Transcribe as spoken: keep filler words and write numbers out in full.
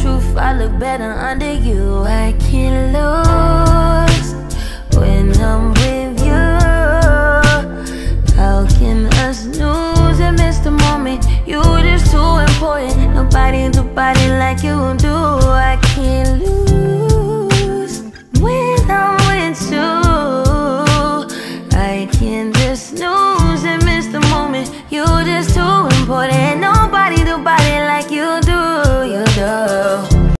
truth, I look better under you. I can't lose when I'm with you. How can us snooze and miss the moment? You just too important. Nobody do body like you do. I can't lose when I'm with you. I can't just snooze and miss the moment. You just too important.